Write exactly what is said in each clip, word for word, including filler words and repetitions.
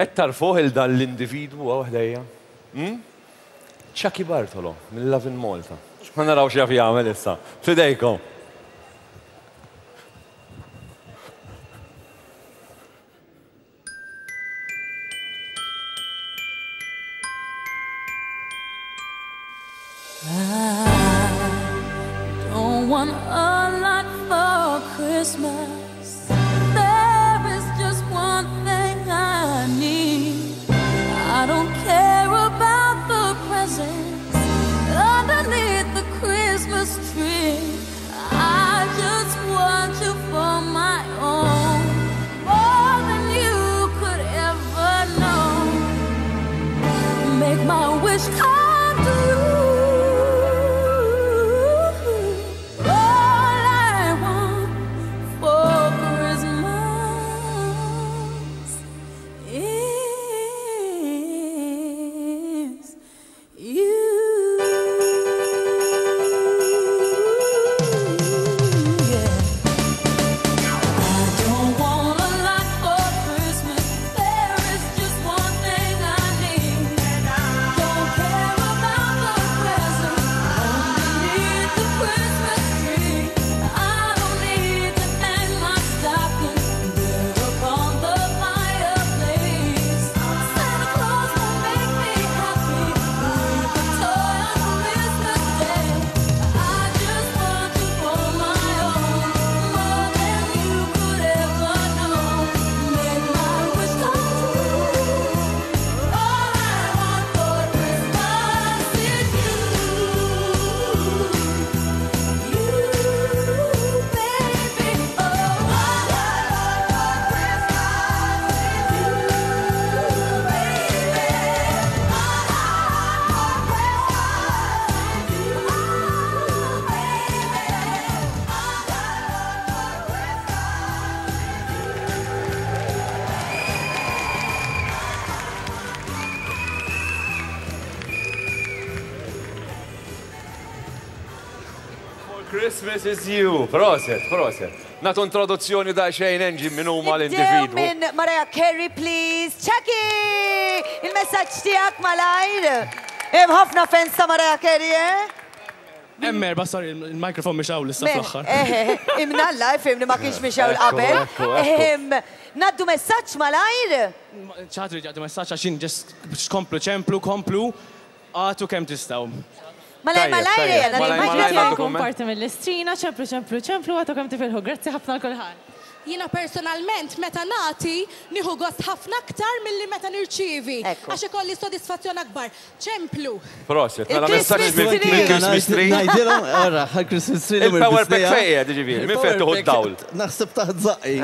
Qed tarfuh il dan l-individwu waħdejja. Chucky Bartolo, mill-Love in Malta. Ma naraw x'jaf jagħmel issa. Fidejkom. Don't want a lot for Christmas. There is just one thing I need. I don't care about the presents underneath the Christmas tree. I just want you for my own, more than you could ever know. Make my wish come true. Christmas is you. Proset, proset. Natu introduzzjoni da xejn enġin minn huma l-individwu. Minn Mariah Carey, please. Chucky! Il-messaġġ tiegħek malajr. Hemm ħafna fans ta' Mariah Carey, eh? Emmer, ba sorry, il-mikrofon mixaw l-issa fl-axħar. Eh, imnalla, fimni ma kienx mixaw l-qabel. Naddu messaġġ malajr? ċatri ġaddu messaġġ għaxin ġest komplu ċemplu, komplu, għatu kem tistaw. Malaj, malaj, jena, Malaj, parti mill-istrina, ċemplu, ċemplu, ċemplu, għatu kem tifilħu. Grazzi ħafna l-kulħan. Jina personalment, meta nati, nieħu gost ħafna aktar mill-li meta nirċivi. Għax ikolli sodisfazzjon akbar. ċemplu. Proset, mela messaġġ mill-Christmas tree. Najdilom, għara, għal-Christmas tree. Il-power pack fejja, diġivir, minn fejn tuħu d-dawl. Naħseb taħt zaqqi.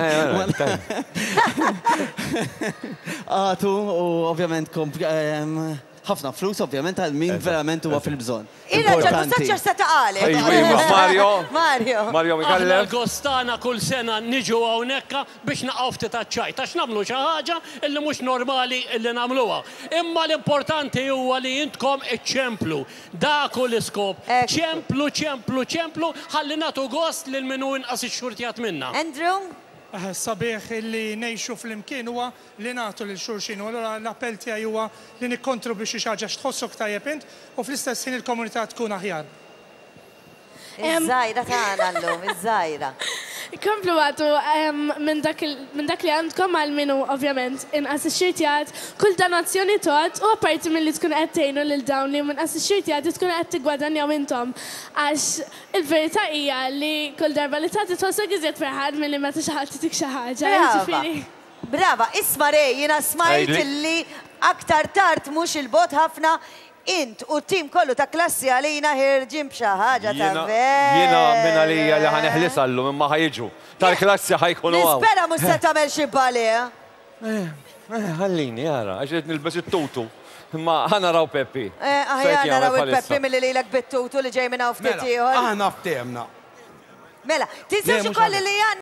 Għatu, u ovvjament ħafna flus, ovvjament, għal min verament huwa fil-bżon. Il-raġel mustaċċar sa taqali. Mario. Mario. Mario Mikallem. Aħna l-Gostana kull sena niġu hawnhekk biex naqgħu ftit ċajt għax nagħmlu xi ħaġa illi mhux normali illi nagħmluha. Imma l-importanti huwa li intkom iċċemplu. Dak hu l-iskop. ċemplu, ċemplu, ċemplu, ħalli nagħtu gost lil min hu inqas ix-xurtijat minna. Andrew? Sabiħ li nejxu fl-imkien huwa li nagħtu lil xulxin. U allura l-appell tiegħi huwa li nikkontribwixxi xi ħaġa x'tħossok tajjeb int u fl-istess ħin il-komunità tkun aħjar. Iż-żajra tagħna llum, iż-żajra. Komplu għatu minn dak li għandkom għal minu, ovvjament, inqas ix-xirtijat, kull donazzjoni tot, u apparti minn li tkun qed tgħinu lil dawn li minqas ix-xirtijat tkun qed tiggwadanjaw intom. Għax il-verità hija li kull darba li tagħti tħossok iżjed ferħad milli meta xi ħadd titik xi ħaġa. Brava, isma' Rej, jiena smajt li aktar tard mhux il-bot ħafna int u t-tim kollu ta' klassi għalina ħirġim b'xi ħaġa ta' ver. Jiena minn għalija li ħaneħlis għallum imma ħajġu. Tal-klassi ħajkunu għaw. Nispera mhux se tagħmel xi balija. Ħallini, jara, għax qed nilbes it-tutu. Imma ħanaraw Peppi. Aħjar naraw il-Peppi milli lilek bit-tutu li ġej minn hawn ftit ieħor. Aħna ftehmna. Mela, tinsewx ukoll li